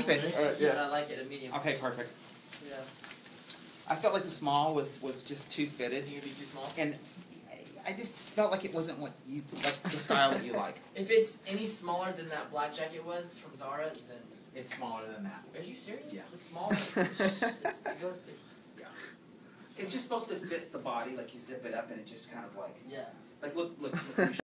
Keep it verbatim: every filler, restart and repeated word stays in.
keep it. All right, yeah. I like it a medium. Okay, perfect. Yeah. I felt like the small was was just too fitted, Think it'd be too small? and I just felt like it wasn't what you like the style that you like. If it's any smaller than that black jacket was from Zara, then It's smaller than that. are you serious? Yeah. The small one. it's, it goes, it, Yeah. It's just supposed to fit the body, like you zip it up and it just kind of like yeah. like look look. look